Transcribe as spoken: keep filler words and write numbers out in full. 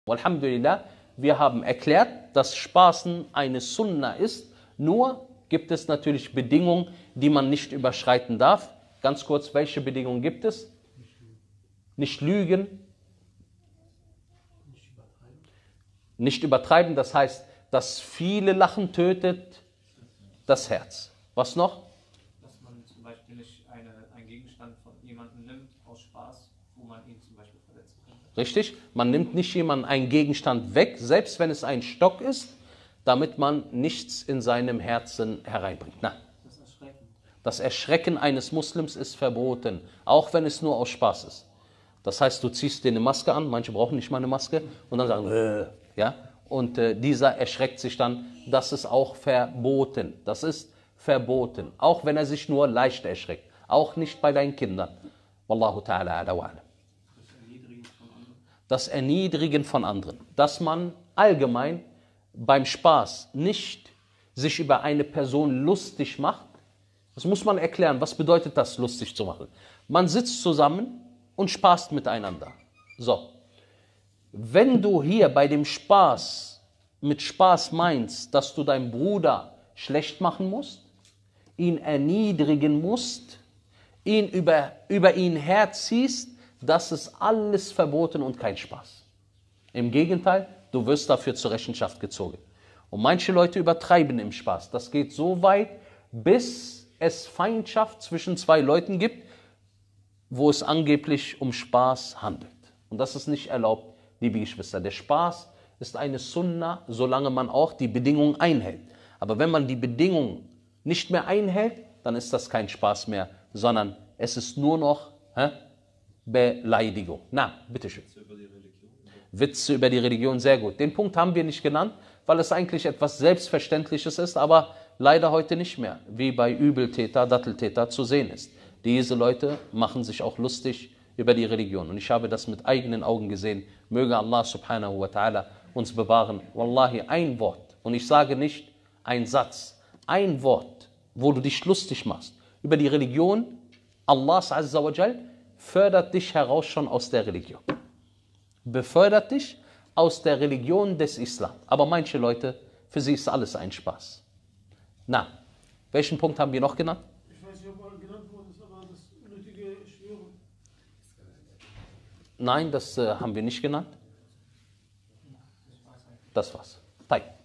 Alhamdulillah, wir haben erklärt, dass Spaßen eine Sunna ist, nur gibt es natürlich Bedingungen, die man nicht überschreiten darf. Ganz kurz, welche Bedingungen gibt es? Nicht lügen, nicht übertreiben, das heißt, das viele Lachen tötet das Herz. Was noch? Dass man zum Beispiel nicht eine, einen Gegenstand von jemandem nimmt aus Spaß, wo man ihn zum Beispiel verletzen könnte. Richtig, man nimmt nicht jemandem einen Gegenstand weg, selbst wenn es ein Stock ist, damit man nichts in seinem Herzen hereinbringt. Nein. Das Erschrecken. Das Erschrecken eines Muslims ist verboten, auch wenn es nur aus Spaß ist. Das heißt, du ziehst dir eine Maske an, manche brauchen nicht mal eine Maske, und dann sagen, äh, ja, und äh, dieser erschreckt sich dann. Das ist auch verboten. Das ist verboten, auch wenn er sich nur leicht erschreckt. Auch nicht bei deinen Kindern. Wallahu ta'ala ala wa alam. Das Erniedrigen von anderen. Dass man allgemein beim Spaß nicht sich über eine Person lustig macht. Das muss man erklären. Was bedeutet das, lustig zu machen? Man sitzt zusammen und spaßt miteinander. So. Wenn du hier bei dem Spaß mit Spaß meinst, dass du deinen Bruder schlecht machen musst, ihn erniedrigen musst, ihn über, über ihn herziehst, das ist alles verboten und kein Spaß. Im Gegenteil, du wirst dafür zur Rechenschaft gezogen. Und manche Leute übertreiben im Spaß. Das geht so weit, bis es Feindschaft zwischen zwei Leuten gibt, wo es angeblich um Spaß handelt. Und das ist nicht erlaubt, liebe Geschwister. Der Spaß ist eine Sunna, solange man auch die Bedingungen einhält. Aber wenn man die Bedingungen nicht mehr einhält, dann ist das kein Spaß mehr, sondern es ist nur noch hä, Beleidigung. Na, bitteschön. Witze über die Religion. Witze über die Religion, sehr gut. Den Punkt haben wir nicht genannt, weil es eigentlich etwas Selbstverständliches ist, aber leider heute nicht mehr, wie bei Übeltäter, Datteltäter zu sehen ist. Diese Leute machen sich auch lustig über die Religion. Und ich habe das mit eigenen Augen gesehen. Möge Allah subhanahu wa ta'ala uns bewahren. Wallahi, ein Wort. Und ich sage nicht ein Satz. Ein Wort, wo du dich lustig machst über die Religion Allahs azza wa jal, fördert dich heraus schon aus der Religion. Befördert dich aus der Religion des Islam. Aber manche Leute, für sie ist alles ein Spaß. Na, welchen Punkt haben wir noch genannt? Ich weiß nicht, ob mal genannt worden ist, aber das unnötige Schwören. Nein, das äh, haben wir nicht genannt. Das war's. Taib.